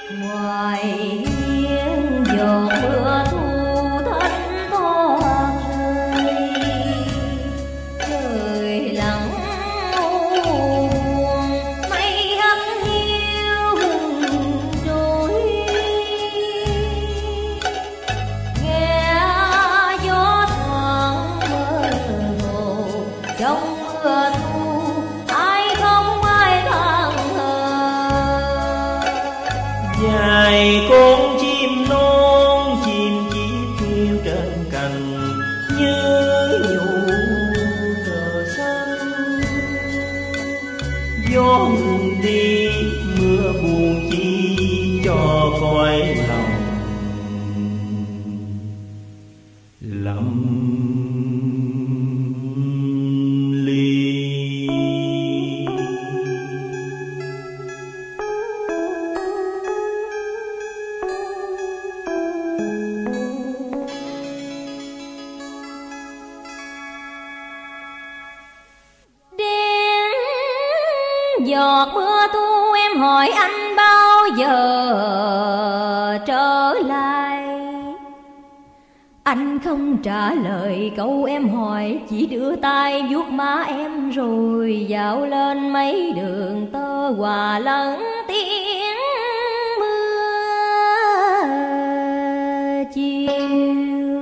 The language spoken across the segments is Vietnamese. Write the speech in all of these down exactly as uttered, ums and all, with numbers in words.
ngoài hiên giọt mưa thu thánh thoa rơi, trời lặng u buồn mây hắt hiu hừng trôi, nghe gió thoảng mơ hồ trong mưa thu ai không ai than thở. Dài con chim non chim chỉ phiêu trên cành như nhủ cờ xanh, gió ngừng đi mưa buồn chi cho cõi lòng lầm ly. Đến giọt mưa thu em hỏi anh bao giờ trở lại, anh không trả lời câu em hỏi, chỉ đưa tay vuốt má em rồi dạo lên mấy đường tơ hòa lẫn tiếng mưa chiều.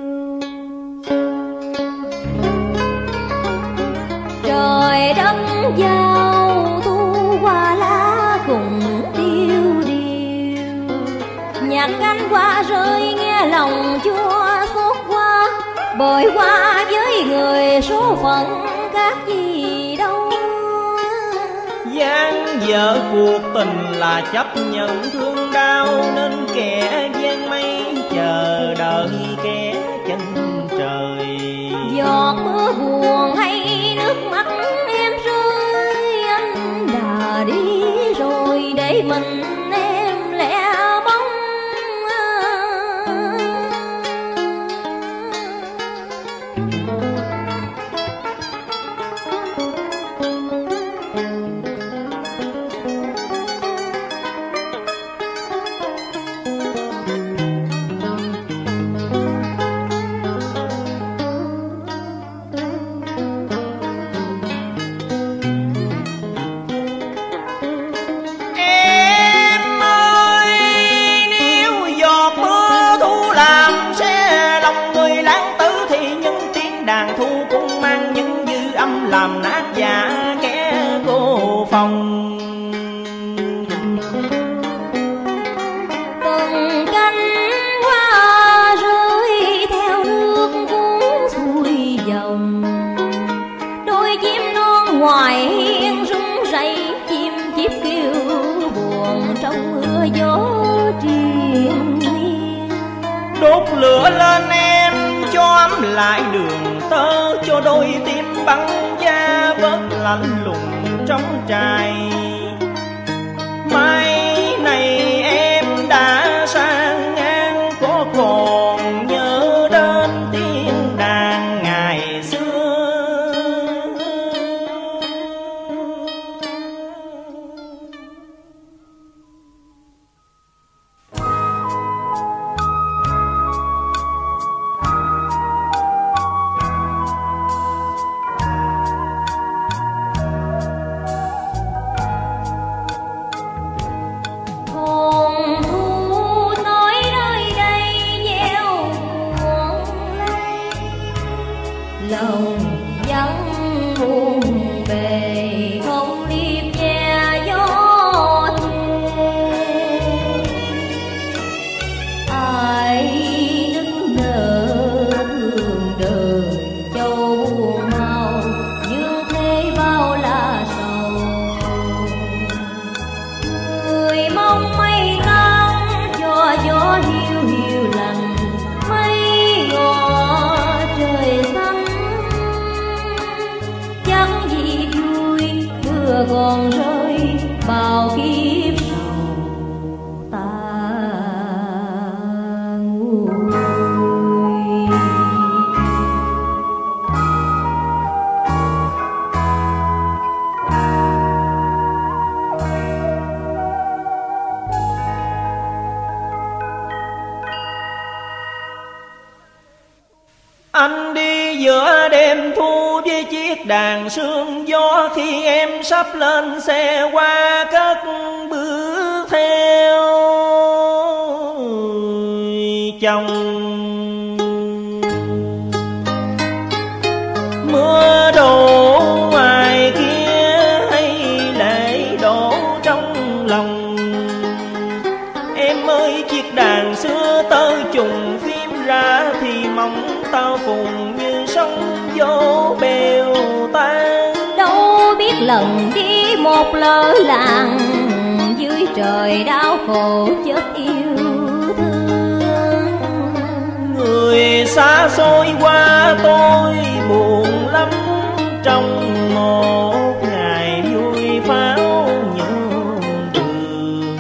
Trời đất giao thu hoa lá cùng tiêu điều, nhạc cánh hoa rơi nghe lòng chua xót qua, bồi qua với người số phận khác gì đâu. Giang dở cuộc tình là chấp nhận thương đau, nên kẻ gian mây chờ đợi kẻ chân trời. Giọt mưa buồn hay nước mắt em rơi, anh đã đi rồi để mình em lẻ bóng. Em ơi, nếu giọt mưa thu làm xe lòng người lãng tử, thì những tiếng đàn thu cũng mang những dư âm làm nát dạ kẻ cô phòng. Từng cánh hoa rơi theo nước cuốn xuôi dòng, đôi chim non ngoài hiên rung rẩy, chim chiếp kêu buồn trong mưa gió triền miên. Đốt lửa lên em cho ấm lại đường tơ, cho đôi tim băng da bớt lạnh lùng trong trại. Mai này em đã sang ngang, có còn nhớ đến tiếng đàn ngày xưa. em thu với chiếc đàn sương gió, khi em sắp lên xe qua cất bước theo chồng. Mưa đổ ngoài kia hay lệ đổ trong lòng, em ơi chiếc đàn xưa tơ trùng phim ra thì mong tao phùng như sóng vô bèo tan. Đâu biết lần đi một lỡ làng, dưới trời đau khổ chết yêu thương. Người xa xôi qua tôi buồn lắm, trong một ngày vui pháo nhường đường.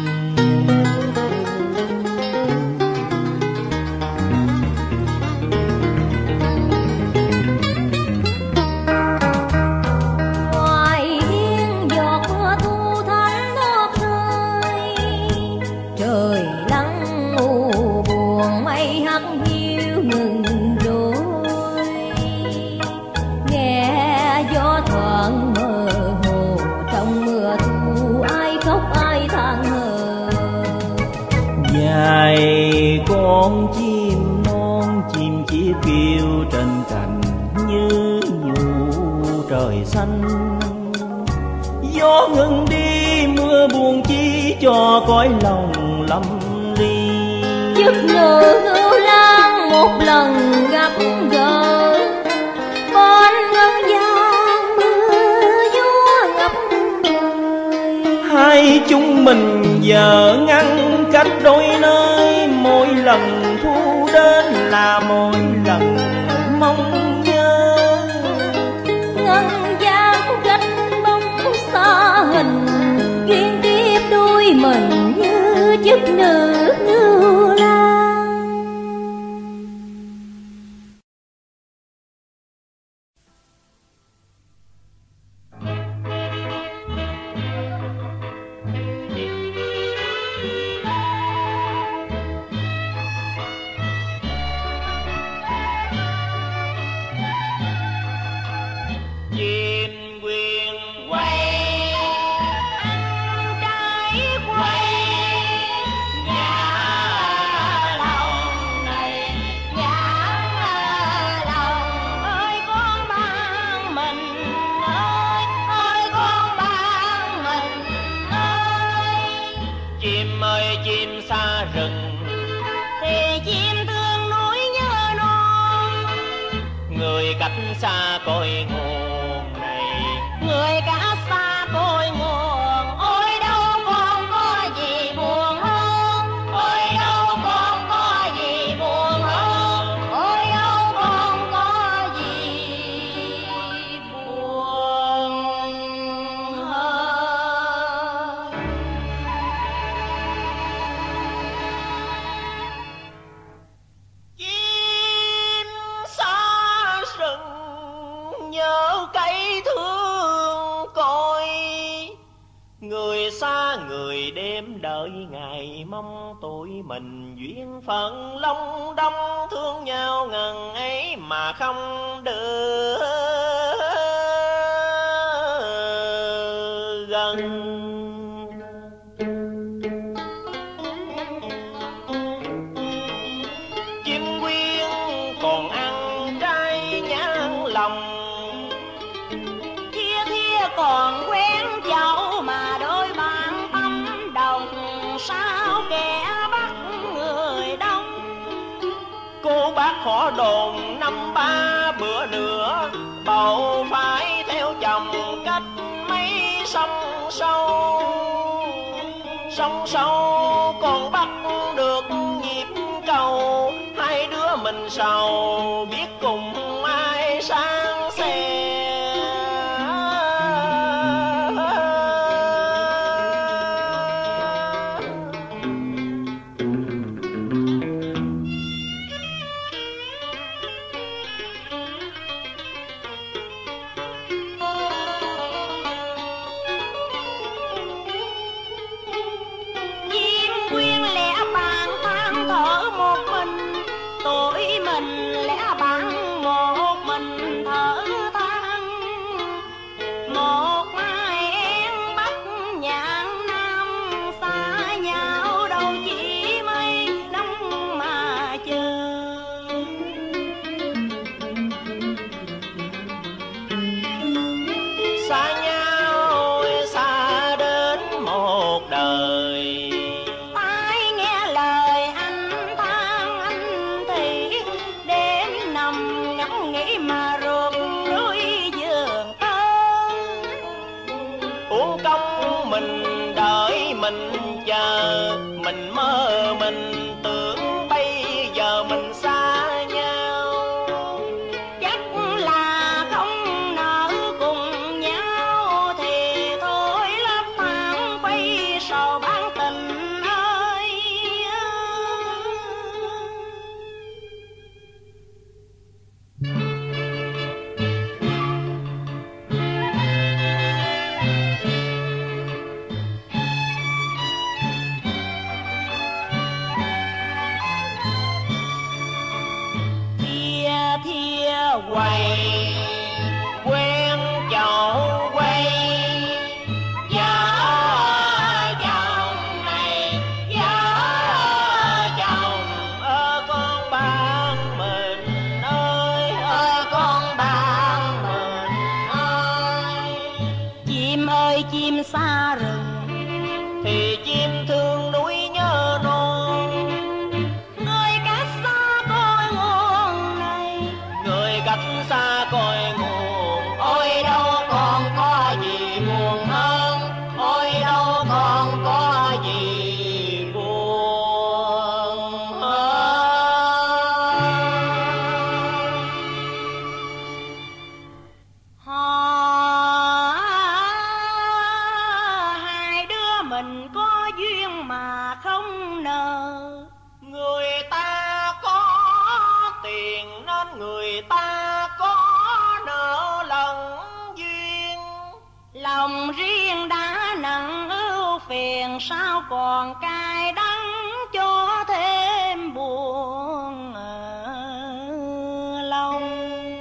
Ngoài hiên giọt mưa thu thánh nót rơi, trời lắng u buồn mây hắt hiu ngừng trôi. Nghe gió thoảng mơ hồ, trong mưa thu ai khóc ai than hờ. Dài con chim non chim chỉ kêu trên cành như nhủ trời xanh. Gió ngừng đi mưa buồn chi cho cõi lòng lầm ly. Giấc nửa ngưu lang một lần gặp gỡ, bên ngân gian mưa gió ngập trời. Hai chúng mình giờ ngăn cách đôi nơi, mỗi lần thu đến là mỗi lần mong nhớ. Ngân gian cách bóng xa hình, duyên kiếp đôi mình như giấc nửa ngưu lang. Chim quyên quay Ăn trái quay nhà lòng này, nhà lòng ơi con mang mình ơi, ơi con mang mình ơi. chim ơi chim xa rừng, Thì chim thương núi nhớ non, người cách xa cội nguồn này. người cả xa cội nguồn. Ôi đâu còn có gì buồn hơn, ôi đâu còn có gì buồn hơn, ôi đâu còn có gì buồn hơn. Chim xa rừng nhớ cây thương coi, người xa người đêm đợi ngày mong tụi mình duyên phận long đong, thương nhau ngần ấy mà không được gần. Chim quyên còn ăn trái nhãn lòng, Thia thia còn quen cháu mà đôi bạn tâm đồng, sao kẻ bắt người đông. cô bác họ đồn năm ba bữa nữa bầu phải theo chồng cách mấy sông sâu. Sông sâu còn bắt được nhịp cầu, hai đứa mình sầu biết cùng ai sang xe. Chim quyên lẽ bạn than thở một mình, tụi mình lẽ bạn một mình thở. giờ mình mơ mình tưởng bây giờ mình xa nhau. Chắc là không nỡ cùng nhau thì thôi lấp phản quay sầu bán tình ơi. Thia thia quay quen chậu quay, vợ chồng này vợ chồng ơ con bạn mình ơi, ơi con bạn mình ơi. Chim ơi chim xa rừng Thì chim thương núi nhớ non, người cách xa cội nguồn này. người cách xa cội nguồn. Ôi đâu còn có gì buồn hơn, ôi đâu còn có gì buồn hơn. Họ hai đứa mình có duyên mà không nợ. Người ta có tiền nên người ta có nợ lẫn duyên. Lòng riêng đã nặng ưu phiền sao còn cay đắng cho thêm buồn ở lòng.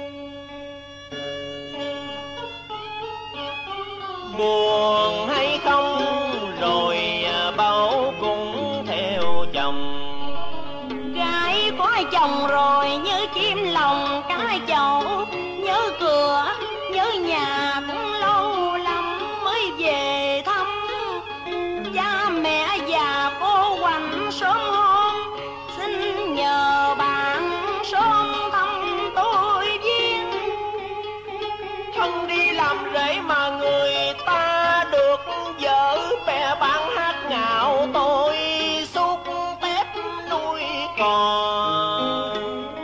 Buồn hay không rồi báu cũng theo chồng. Gái có chồng rồi như chim lòng cái chậu, nhớ cửa nhớ nhà cũng lâu lắm mới về thăm. Cha mẹ già cô quạnh sớm hôm, xin nhờ bạn sớm thăm tôi duyên. Thân đi làm rể mà người ta được vợ bè bán hát ngạo, tôi xúc tép nuôi con.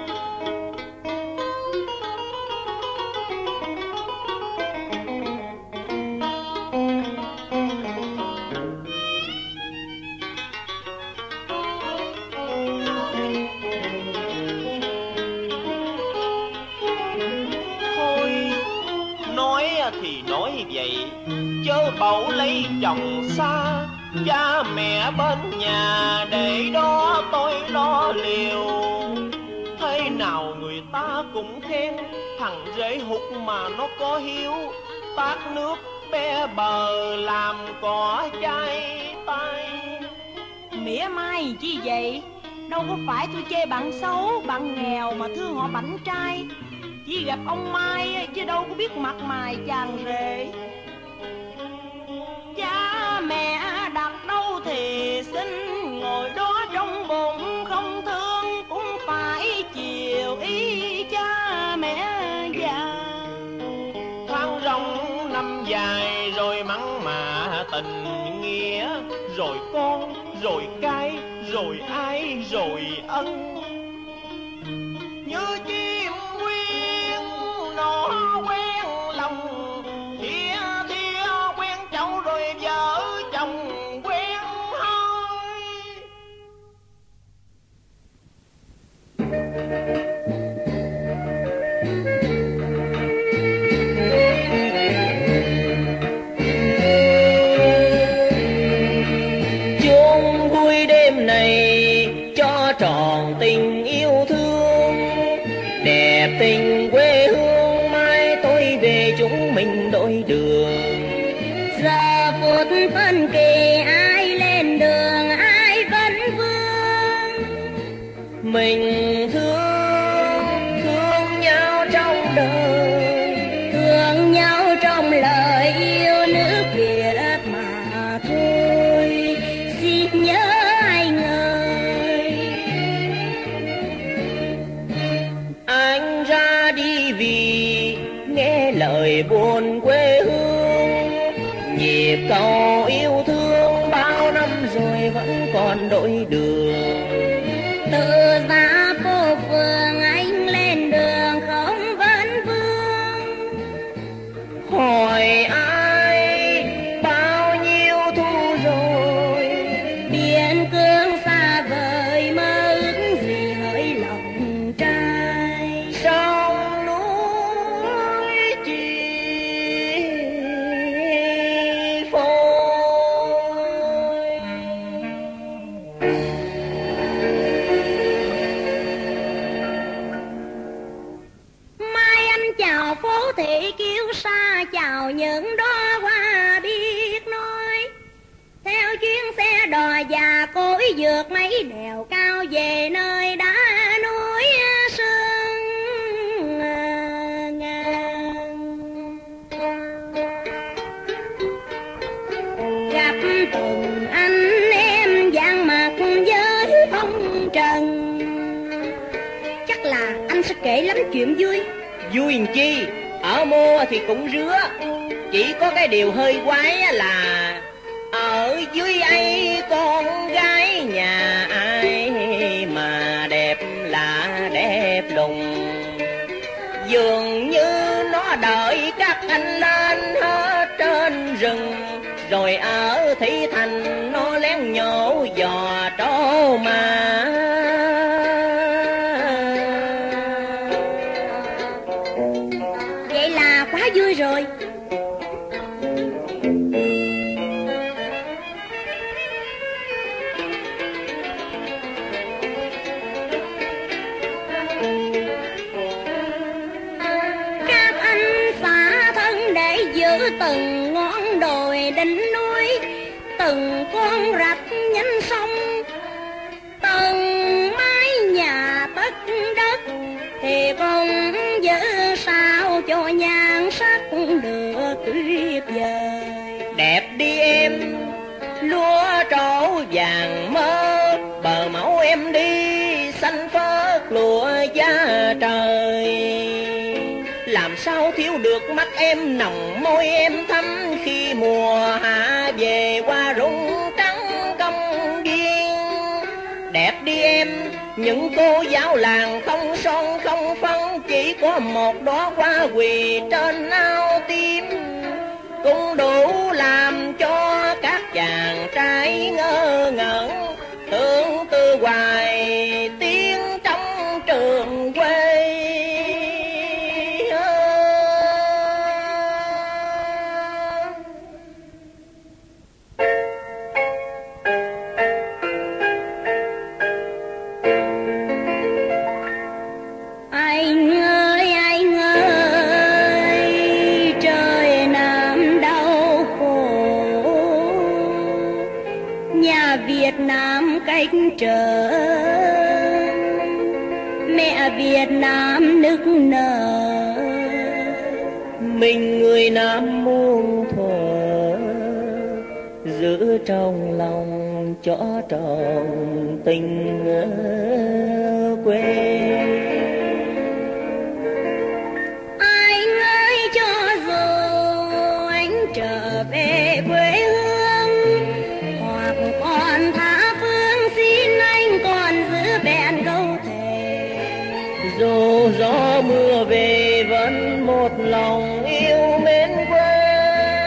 Thôi nói thì nói vậy, chớ bầu lấy chồng xa. Cha mẹ bên nhà để đó tôi lo liều. Thế nào người ta cũng khen thằng rể hụt mà nó có hiếu. Tát nước bé bờ làm cỏ chai tay. Mỉa mai chi vậy? Đâu có phải tôi chê bạn xấu, bạn nghèo mà thương họ bảnh trai. Chỉ gặp ông Mai chứ đâu có biết mặt mày chàng rể. Cha mẹ đặt đâu thì xin ngồi đó trong bụng, không thương cũng phải chiều ý cha mẹ già. Tháng rong năm dài rồi mặn mà tình nghĩa, rồi con, rồi cái, rồi ai, rồi ân. Như chim quyên nó quen lòng, thia thia quen chậu rồi vợ chồng quen hơi. Chung vui đêm này cho tròn tình yêu thương, đẹp tình quê hương mai tôi về chúng mình đôi đường. Giờ phút phân kỳ ai lên đường ai vẫn vương, Mình thương, thương nhau trong đời, thương nhau trong lời yêu nước Việt mà thôi. Xin nhớ anh ơi, anh ra đi vì nghe lời buồn quê hương. Nhịp cầu yêu thương bao năm rồi còn đổi đường. Từ xa phố phường anh lên đường không vấn vương. Hỏi ai bao nhiêu thu rồi, Biên cương xa vời mơ ước gì hỡi lòng trai. sông núi chi phôi. Mai anh chào phố thị kiêu sa, chào những đóa hoa biết nói. Theo chuyến xe đò già cối vượt mấy đèo cao về nơi đá núi sương ngàn. Gặp từng anh em dang mặt với phong trần, chắc là anh sẽ kể lắm chuyện vui. Vui làm chi, ở mua thì cũng rứa. Chỉ có cái điều hơi quái là ở dưới ấy con gái nhà ai mà đẹp là đẹp đùng. Dường như nó đợi các anh lên hết trên rừng, rồi ở thị thành nó lén nhổ dò trố mà. Vậy là quá vui rồi. Các anh xả thân để giữ từng ngọn đồi đỉnh núi, từng con rạch nhánh sông, từng mái nhà tất đất, thì cũng giữ sao cho nhan sắc được tuyệt vời. Đẹp đi em, lúa trổ vàng mơ, bờ mẫu em đi xanh phớt lụa da trời. Làm sao thiếu được mắt em nồng môi em thắm, khi mùa hạ về qua rụng trắng công viên. Đẹp đi em, những cô giáo làng không son không phấn, chỉ có một đóa hoa quỳ trên áo tím, cũng đủ làm cho các chàng trai ngơ ngẩn, tưởng tư hoài tiếng trong trường quê. Anh ơi anh ơi, trời Nam đau khổ, nhà Việt Nam cách trở, mẹ Việt Nam nức nở. Mình người Nam muôn thuở, giữ trong lòng cho trọn tình quê. Anh ơi cho dù anh trở về quê hương, hoặc còn tha phương, xin anh còn giữ bền câu thề. Dù gió mưa về vẫn một lòng yêu mến quê.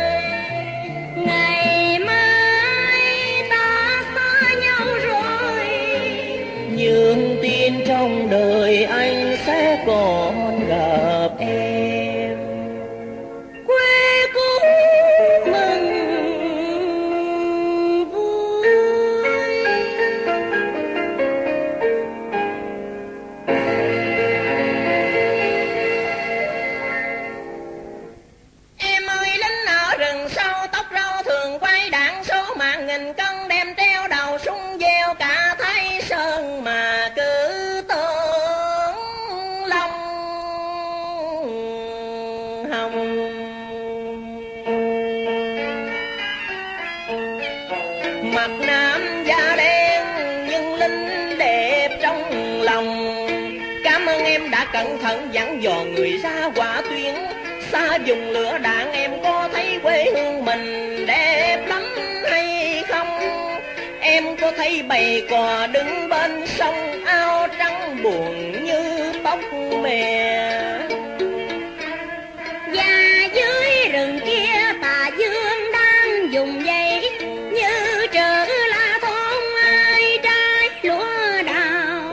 Ngày mai ta xa nhau rồi, Nhưng tin trong đời anh sẽ còn gặp em. quê cũng mừng vui. Em ơi lính ở rừng sâu, tóc râu thường quay đạn số mạng nghìn cân, đem treo đầu súng gieo cả Thái Sơn mà cứ tưởng long hồng. Mặt nam da đen nhưng lính đẹp trong lòng. Cảm ơn em đã cẩn thận dặn dò người ra quả tuyến. Xa dùng lửa đạn em có thấy quê hương mình đẹp lắm hay không? Em em có thấy bầy cò đứng bên sông, áo trắng buồn như tóc mè. Và dưới rừng kia tà dương đang dùng dây như trở la thôn ai trái lúa đào.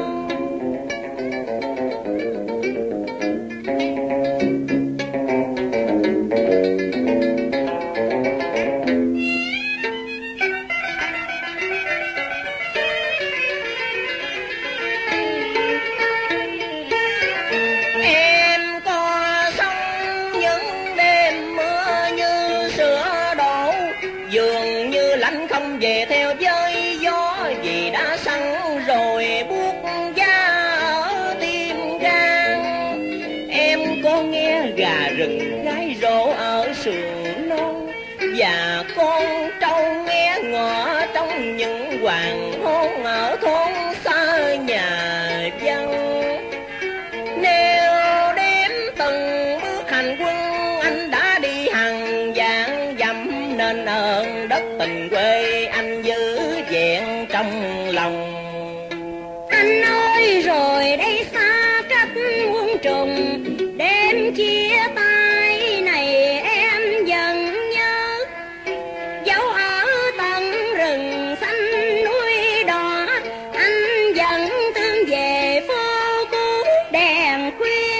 Về theo với gió vì đã săn rồi buốt da ở tim gan. Em có nghe gà rừng gáy rộ ở sườn non, và con trâu nghe ngõ trong những hoàng hôn ở thôn xa nhà dân. Nếu đếm từng bước hành quân, anh đã đi hàng vạn dặm, nên ơn đất tình quê anh giữ vẹn trong lòng. Anh ơi rồi đây xa cách muôn trùng, đêm chia tay này em dần nhớ. Dấu ở tận rừng xanh núi đỏ, anh vẫn tương về phố cũ đèn khuya.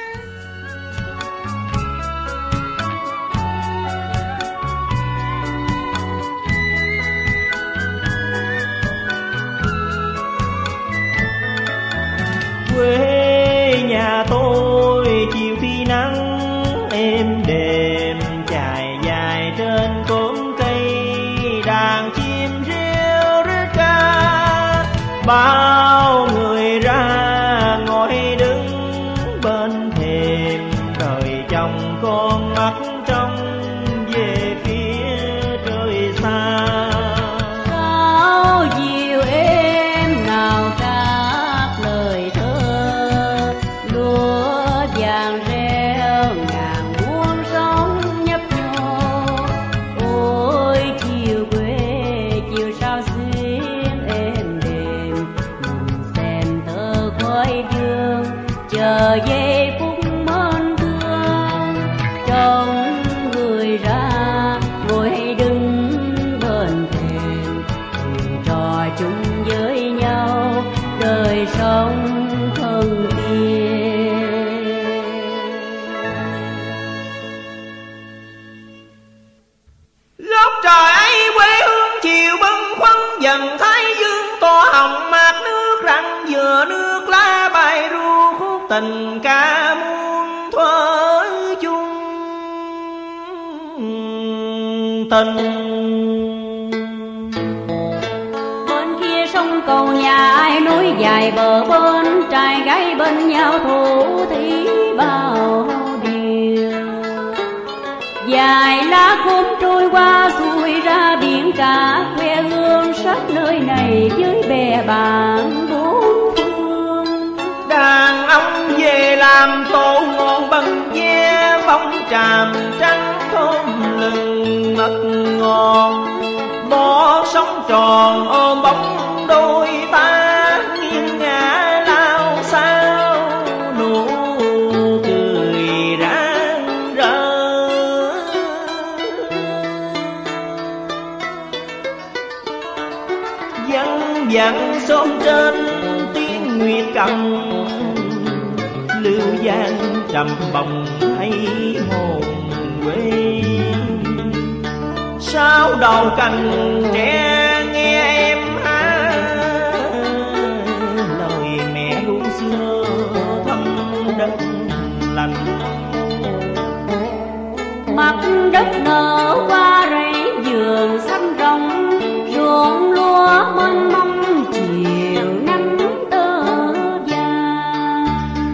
Quê nhà tôi chiều khi nắng êm đềm trải dài trên cốn cây, đàn chim reo rít ca. Bao người ra ngồi đứng bên thềm, trời trong con mắt trong về phía trời xa. Sao dịu êm nào các lời thơ, lúa vàng reo ngàn buông sóng nhấp nhô. Ôi chiều quê chiều sao xuyên êm đềm, mình xem tơ khói dương chờ giây phút mến thương. Trong người ra ngồi hay đứng bên thềm, thì trò chung với nhau đời sống thân thiện. Góc trời ấy quê hương chiều bâng khuâng, dần thái dương tỏ hồng mát nước răng, vừa nước lá bay ru khúc tình ca muôn thuở chung tình. Bên kia sông cầu nhà ai núi dài bờ bên, trai gái bên nhau thủ thí bao điều. Dài lá khóm trôi qua xuôi ra biển cả, quê hương sắc nơi này với bè bạn bốn phương. Đàn ông về làm tổ ngon bằng ve, bóng tràm trắng thơm lừng mật ngon. Bó sống tròn ôm bóng đôi ta, nghiêng ngã lao sao nụ cười rạng rỡ. Văng vẳng xóm trên tiếng nguyệt cầm, lưu vang trầm bồng thấy hồn quê. Sao đầu cành trẻ nghe em hát, lời mẹ ru xưa thăm đất lành. Mặt đất nở qua rẫy vườn xanh rồng, ruộng lúa mênh mông chiều nắng tơ vàng.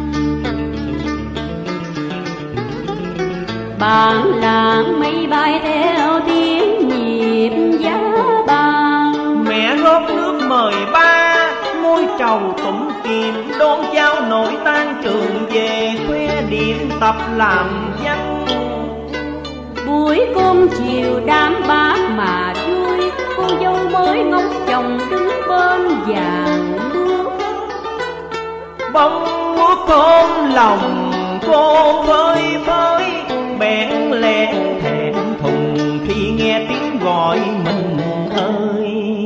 Bản làng mây bay theo tiếng nhịp giá băng. Mẹ góp nước mời ba, môi trầu tủm tìm, đón cháu nội tan trường về khoe điểm tập làm văn. Buổi cơm chiều đám bác mà vui, cô dâu mới ngóng chồng đứng bên vàng bước. Bông mút thôn lòng cô phơi phới, bẽn lẽn thẹn thùng khi nghe tiếng gọi mình ơi.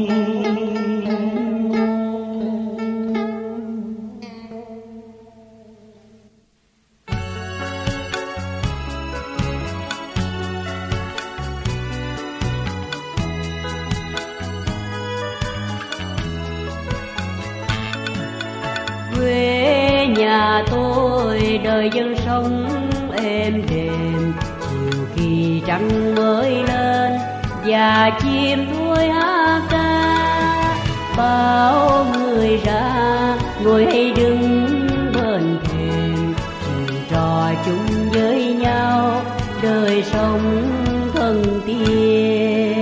Quê nhà tôi đời dân sống êm đềm, chiều khi trăng mới lên và chim thôi hát ca. Bao người ra ngồi hay đứng bên thềm, rồi trò chung với nhau đời sống thân tiên.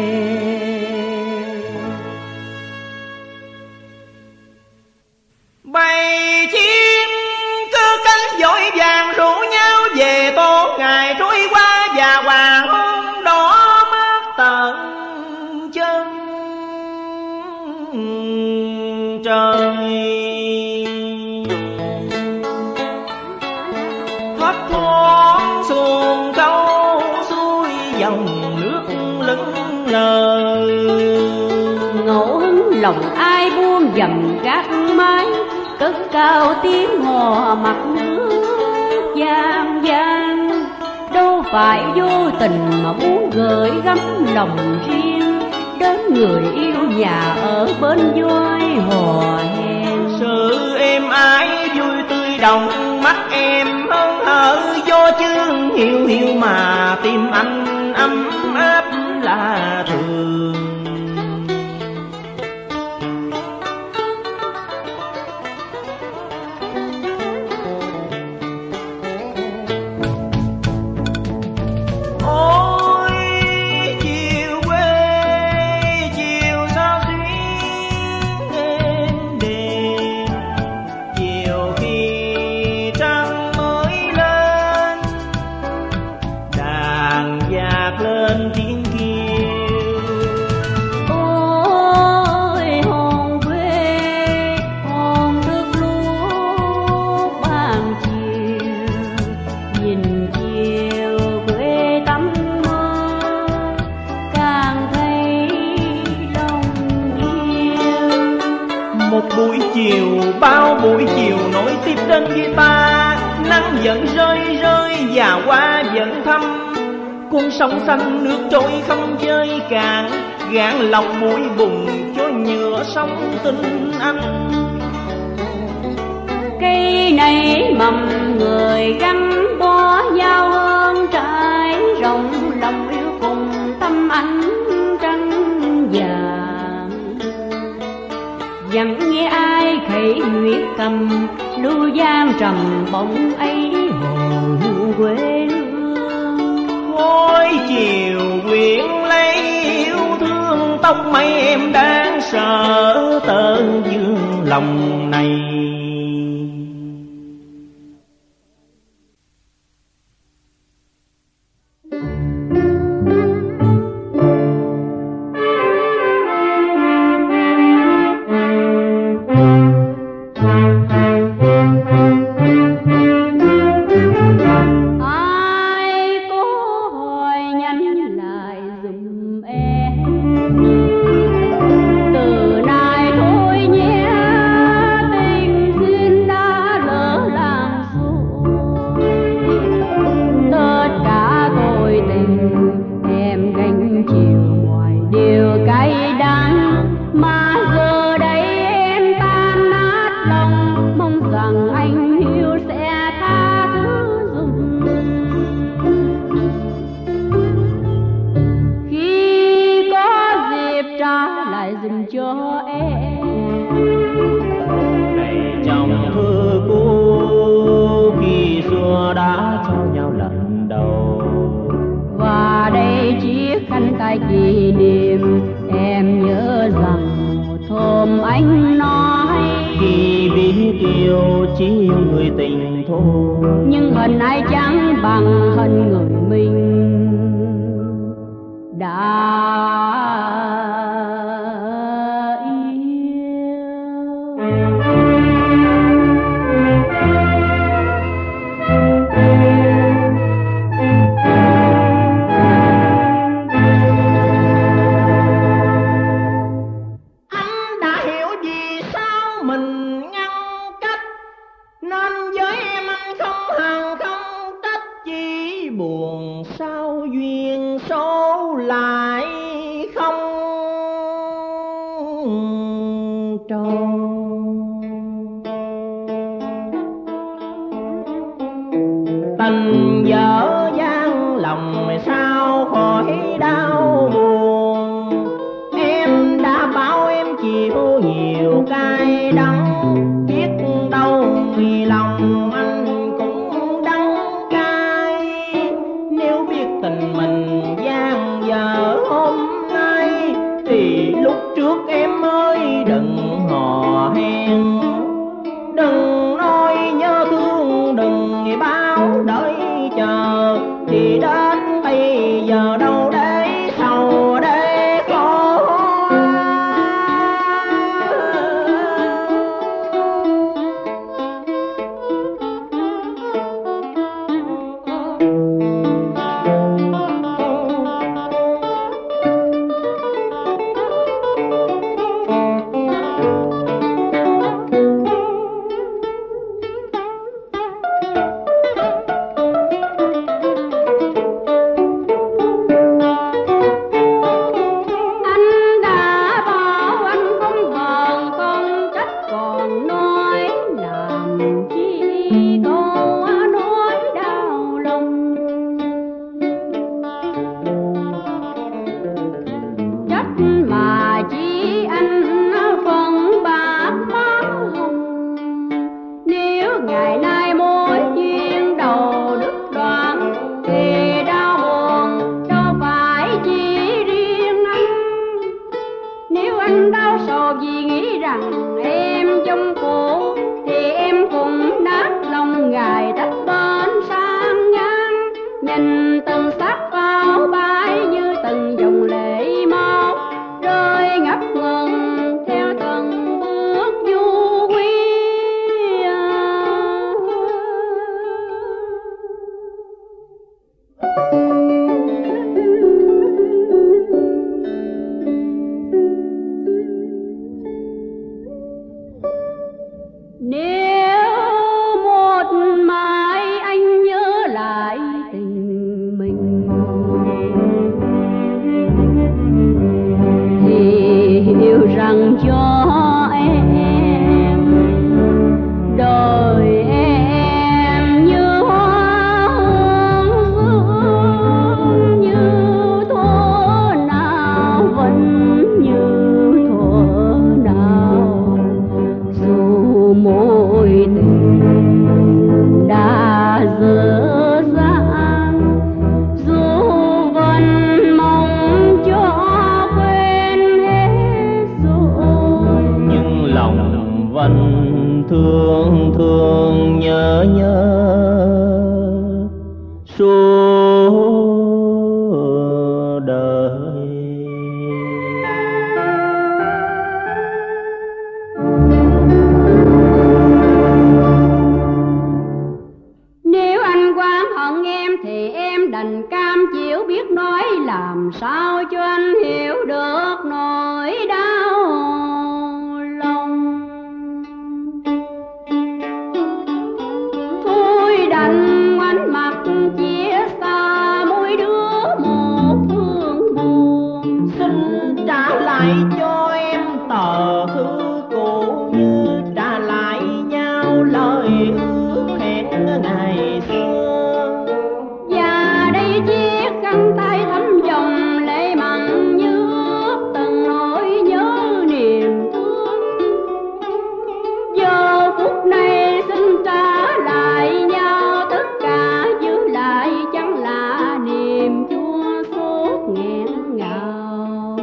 Bầy chim cứ cánh vội vàng rủ nhau về, tô ngày trôi qua và hoàng hôn đỏ mắt tận chân trời. Thấp thoáng xuồng câu xuôi dòng nước lững lờ, ngẫu hứng lòng ai buông dầm gác mái, cất cao tiếng hò mặt nước gian gian. Đâu phải vô tình mà muốn gửi gắm lòng riêng đến người yêu nhà ở bên vai hò hẹn. Sự êm ái vui tươi đồng mắt em hớn hở, do chương hiu hiu mà tim anh ấm áp là thường. Bao buổi chiều nối tiếp đến guitar, nắng vẫn rơi rơi và hoa vẫn thăm. Con sông xanh nước trôi không dơi cạn, gạn lòng mũi bùn cho nhựa sông tình anh. Cây này mầm người gắn bó nhau hơn trái rộng, lòng yêu cùng tâm ánh trăng vàng. Chẳng nghe ai khẩy nguyệt cầm, lưu giang trầm bóng ấy hồn quê hương. Khói chiều quyện lấy yêu thương, tóc mây em đáng sợ tơn dương lòng này. Kỷ niệm em nhớ rằng một hôm anh nói, khi biết yêu chỉ yêu người tình thôi, nhưng hận ai chẳng bằng hận người mình đã tình dở dang lòng sao khỏi đau buồn. Em đã bảo em chịu nhiều cay đắng, biết đâu vì lòng anh cũng đắng cay. Nếu biết tình mình gian dở hôm nay thì lúc trước em ơi đừng hò hẹn. Đừng nói nhớ thương, đừng bao đợi chờ, thì đến bây giờ đâu để sầu để khổ. Thương thương nhớ nhớ suốt đời. Nếu anh oán hận em thì em đành cam chịu, biết nói làm sao cho anh hiểu được nỗi đau lòng. Thôi đành ngoảnh mặt chia xa mỗi đứa một phương buồn. Xin trả lại cho em tờ thư cũ, như trả lại nhau lời ước hẹn ngày xưa. Và đây chiếc khăn tay thấm dòng lệ mặn như ướp từng nỗi nhớ niềm thương. Giờ phút này xin trả lại nhau tất cả, giữ lại chẳng là niềm chua xót nghẹn ngào.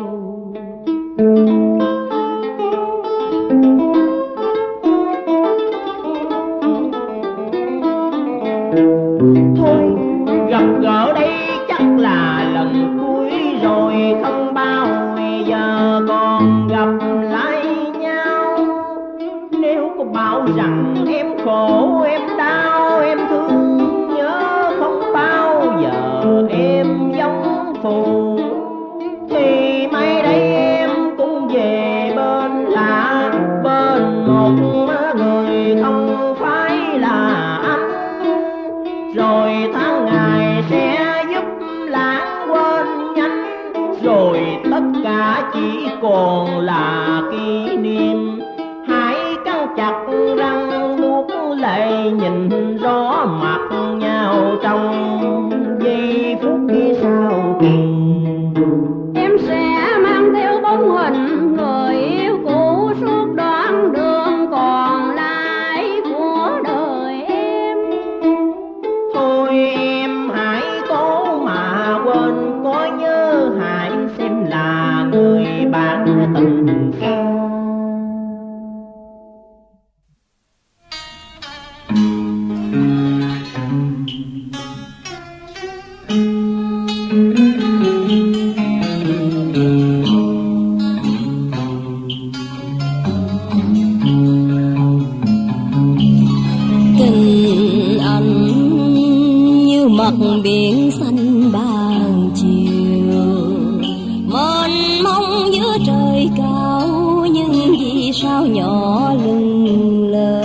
Thôi gặp gỡ đây chắc là lần cuối rồi, không bao giờ còn gặp lại nhau. Nếu có bảo rằng em khổ, em đau, em thương nhớ, không bao giờ em giống phù, thì mai đây em cũng về bên lạ, bên một người không phải là anh. Rồi tháng ngày sẽ giúp lãng quên nhanh, rồi tất cả chỉ còn là kỷ niệm. Hãy căng chặt răng nuốt lệ, nhìn rõ mặt nhau. biển xanh ban chiều, mênh mông giữa trời cao, nhưng vì sao nhỏ lưng lờ.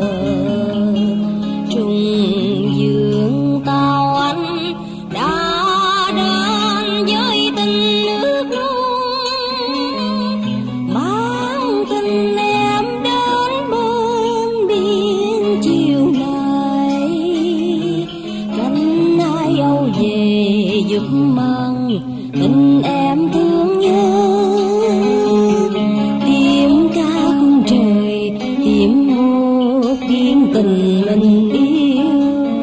Trùng dương tao anh đã đến với tình nước luôn, mang tình em đến bên biển chiều nay. Cánh ai âu về giúp mang tình em thương nhớ, tiếng ca khung trời tìm một biển tình mình yêu.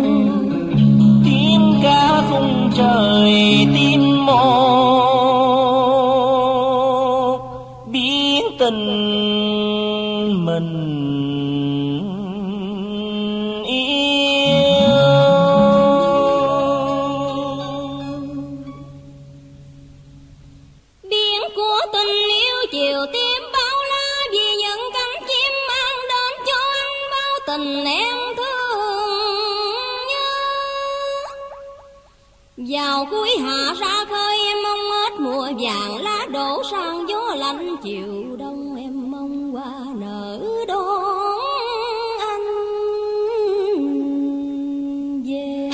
Tiếng ca khung trời tìm một biển tình mình yêu. Biển của tình yêu chiều tím bao la, vì những cánh chim mang đến cho anh bao tình em thương nhớ. Vào cuối hạ ra khơi em mong hết mùa vàng lá đổ sang gió lạnh chiều đông, em mong hoa nở đón anh về.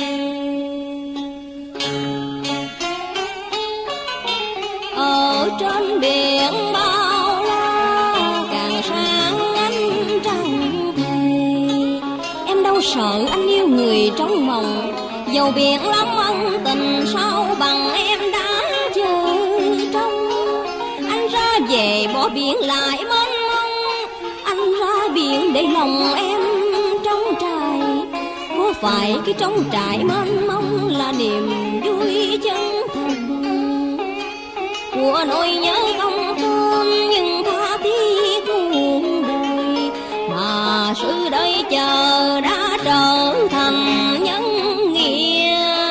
Ở trên biển bao la càng sáng ánh trăng thề, em đâu sợ anh yêu người trong mộng, dầu biển lắm ân tình sao bằng em đã chờ trong. Anh ra về bỏ biển lại mênh mông, anh ra biển để lòng em trong trại. Có phải cái trong trại mênh mông là niềm vui chân thành của nỗi nhớ không tên, nhưng tha thiết muôn đời mà sự đợi chờ đã trở thành nhân nghĩa.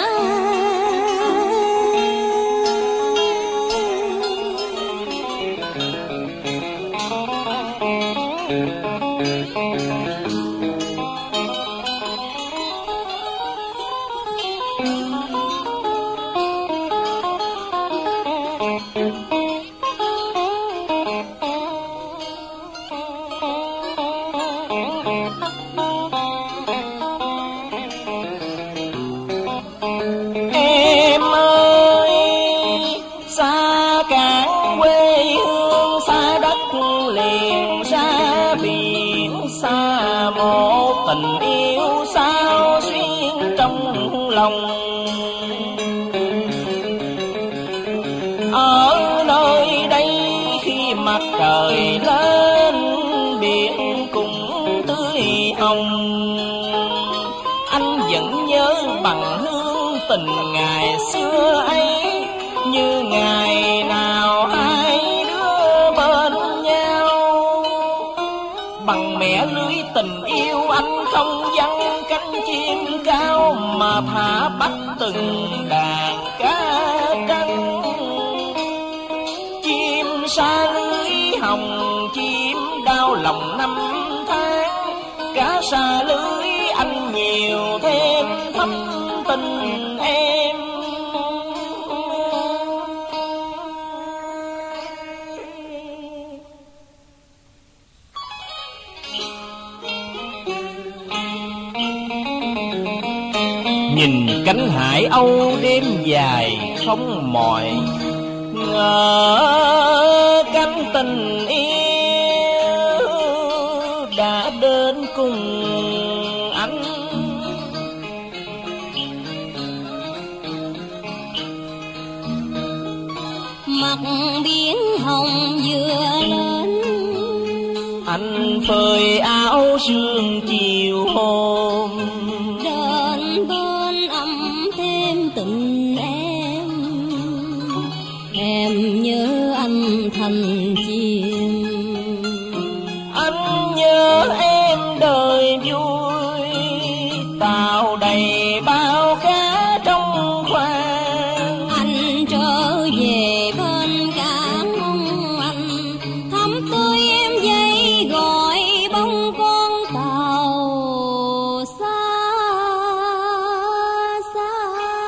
Em ơi, xa cảng quê hương, xa đất liền, xa biển, xa một tình yêu sao xuyên trong lòng. Ở nơi đây khi mặt trời lên, biển cũng tươi hồng. Anh vẫn nhớ bằng hương tình ngày xưa ấy, như ngày nào hai đứa bên nhau. Bằng mẹ lưới tình yêu anh không vắng cánh chim cao, mà thả bắt từng đàn cá trắng. Chim xa lưới hồng, chim đau lòng năm tháng, cá xa lưới anh nhiều thêm thâm tình em. Nhìn cánh hải âu đêm dài không mỏi, ngỡ cánh tình yêu đã đến cùng anh. Mặt biển hồng vừa lên, anh phơi áo sương chiều hôm, đến bên ấm thêm tình em. Em nhớ anh thành chim, anh nhớ em đời vui, tàu đầy bao cá trong khoang. anh trở về bên cảng mong anh, thắm tươi em dây gọi bóng con tàu xa xa.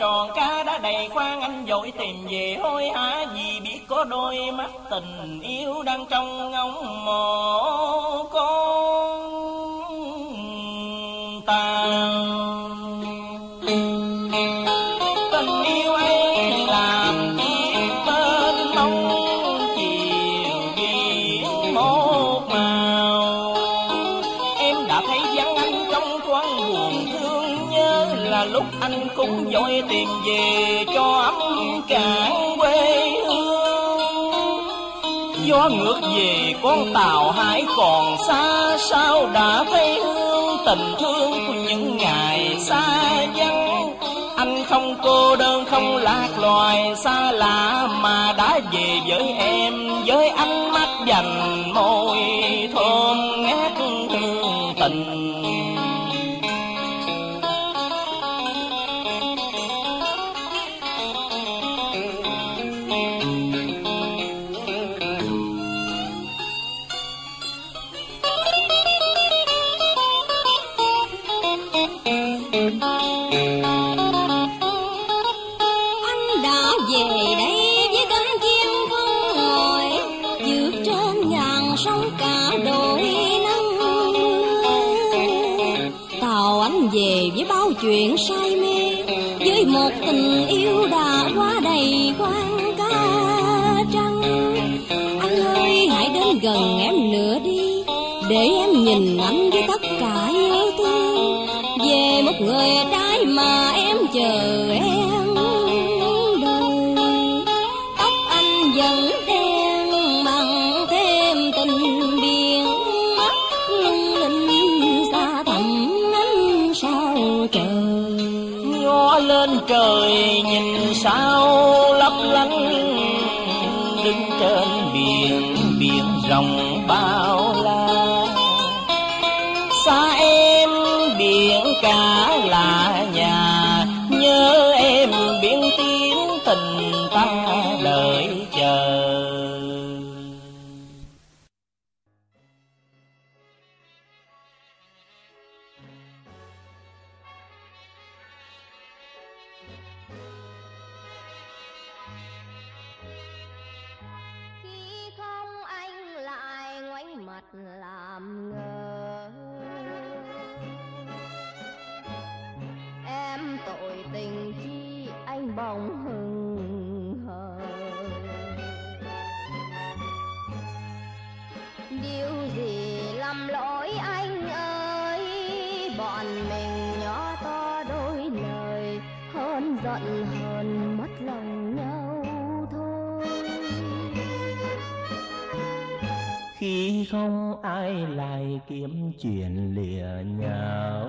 tròn cá đã đầy khoan, anh vội tìm về hối hả vì biết có đôi mắt tình yêu đang trong ngóng mộ con tàn. Tình yêu ấy làm chiếc bên mong chiều biển một màu. Em đã thấy vắng anh trong thoáng buồn thương, nhớ là lúc anh cũng vội tìm về cho ấm cạn quê hương. Gió ngược về con tàu hải còn xa, sao đã thấy hương tình thương của những ngày xa vắng. Anh không cô đơn không lạc loài xa lạ, mà đã về với em với ánh mắt dành môi thơm ngát hương tình. Anh đã về đây với cánh chim vân ngồi, vượt trên ngàn sông cả đôi nắng mưa. Tàu anh về với bao chuyện say mê, với một tình yêu đã quá đầy quan ca trăng. Anh ơi hãy đến gần em nữa đi, để em nhìn anh với tất cả nhớ thương, về một người trai mà em chờ em đời. Tóc anh vẫn đen bằng thêm tình biển, mắt lung linh xa thẳm ánh sao trời. Ngó lên trời nhìn sao lấp lánh, đứng trên biển biển rộng bao la. Xa em biển cả là nhà, nhớ em biển tiếng tình ta đợi chờ. Khi không anh lại ngoảnh mặt làm ngơ, em tội tình chi anh bỗng hững hờ. Điều gì lầm lỗi anh ơi, bọn mình nhỏ to đôi lời, hơn giận hơn mất lòng nhau thôi. Khi không ai lại kiếm chuyện lìa nhau,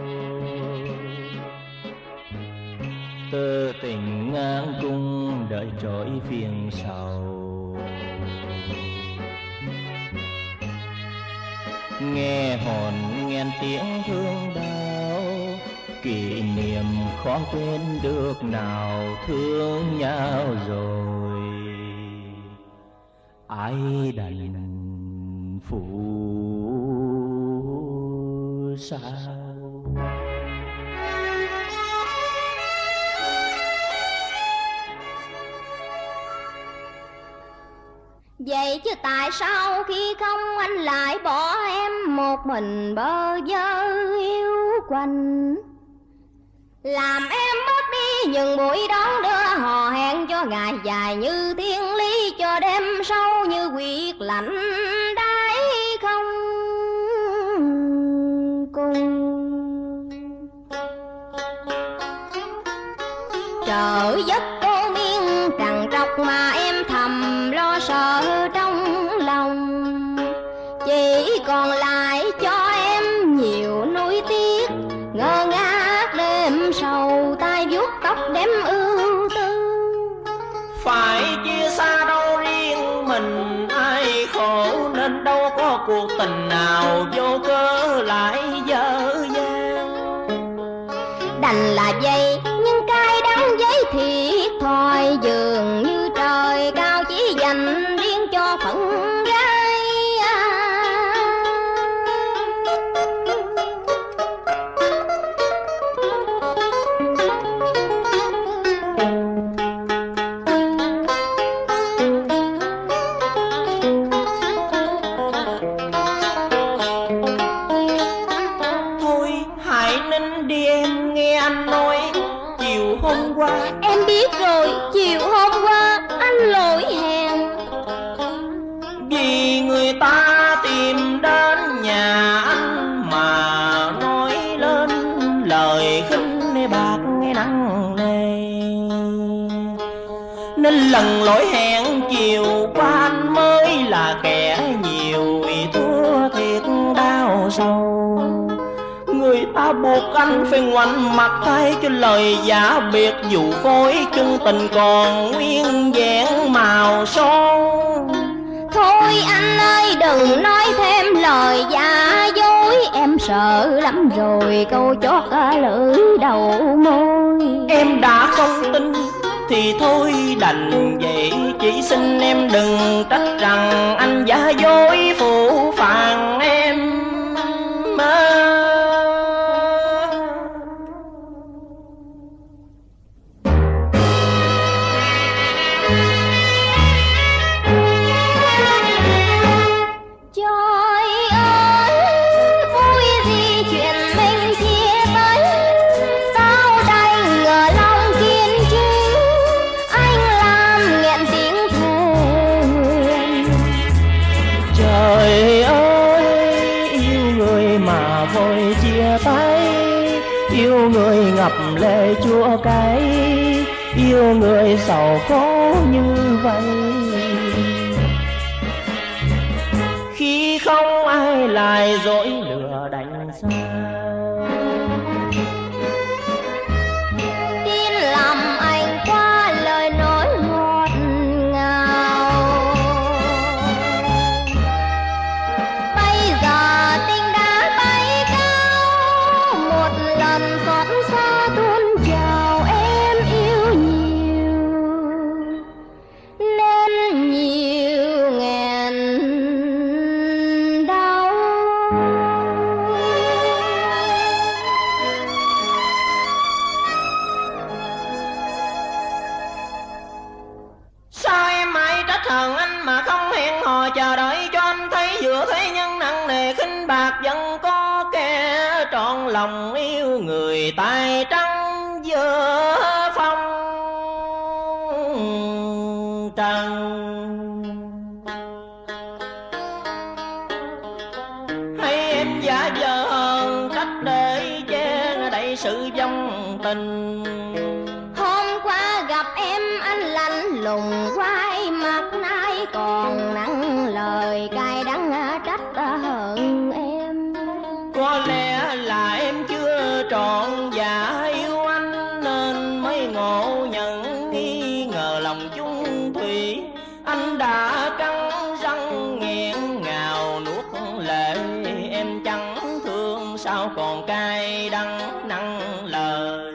tơ tình ngang cung đợi trỗi phiền sầu. Nghe hồn nghe tiếng thương đau, kỷ niệm khó quên được nào, thương nhau rồi ai đành phụ sao. Vậy chứ tại sao khi không anh lại bỏ em một mình bơ vơ yêu quạnh, làm em mất đi những buổi đón đưa hò hẹn cho ngày dài như thiên lý, cho đêm sâu như quyệt lạnh đáy không cùng. Trở giấc cô miên trằn trọc mà em thầm lo sợ trong lòng, chỉ còn lại cho em nhiều nuối tiếc, ngơ ngác đêm sầu tay vuốt tóc đếm ưu tư. Phải chia xa đâu riêng mình ai khổ, nên đâu có cuộc tình nào vô cớ lại dở dang. Đành là vậy nhưng cay đắng giấy thiệt thòi, dường như trời cao chỉ dành riêng cho phận gái. biết rồi, chiều hôm qua anh lỗi hẹn. Vì người ta tìm đến nhà anh mà nói lên lời khinh bạc nghe nặng nề, nên lần lỗi hẹn chiều qua anh mới là kẻ nhiều thua thiệt đau sâu. Người ta buộc anh phải ngoảnh mặt thay cho lời giả biệt, dù phối chung tình còn nguyên vẹn màu son. Thôi anh ơi đừng nói thêm lời giả dối, em sợ lắm rồi câu chót lưỡi đầu môi. Em đã không tin thì thôi đành vậy, chỉ xin em đừng trách rằng anh giả dối phụ phàng em. Yêu người ngập lệ chua cay, yêu người sầu khổ như vậy. Khi không ai lại dối lừa đành sao, tin lầm anh qua lời nói ngọt ngào. Bây giờ tình đã bay cao, một lần xót xa tuôn chào em yêu nhiều, nên nhiều nghẹn đau. Sao em mãi trách hờn anh mà không hẹn hò chờ đợi cho anh thấy, giữa thế nhân nặng nề khinh bạc vẫn có kẻ trọn lòng yêu người tay trắng giữa phong trần. Hay em giả vờ hơn trách để che đậy sự vong tình. Hôm qua gặp em anh lạnh lùng quay mặt, nay còn nặng lời cay đắng trách hận em. Có lẽ là em chưa trọn dạ yêu anh, nên mới ngộ nhận nghi ngờ lòng chung thủy. Anh đã cắn răng nghẹn ngào nuốt lệ, em chẳng thương sao còn cay đắng nặng lời.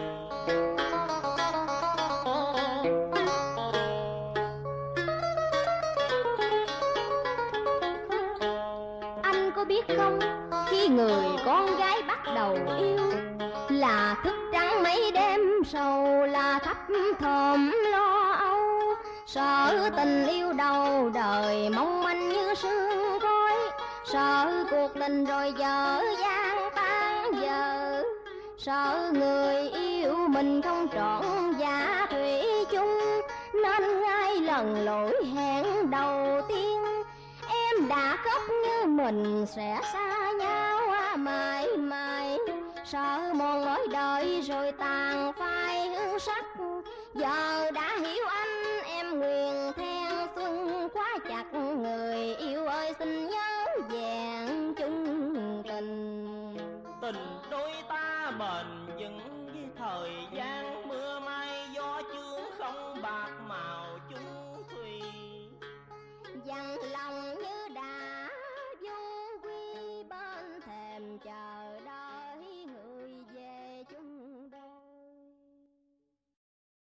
Anh có biết không, khi người con gái bắt đầu yêu là thức trắng mấy đêm sầu, là thấp thỏm lo âu, sợ tình yêu đầu đời mong manh như sương khói, sợ cuộc tình rồi dở dang tan vỡ, sợ người yêu mình không trọn dạ thủy chung, nên ngay lần lỗi hẹn đầu tiên em đã khóc như mình sẽ xa nhau mãi mãi. Sợ mòn mỏi đời rồi tàn phai hương sắc, giờ đã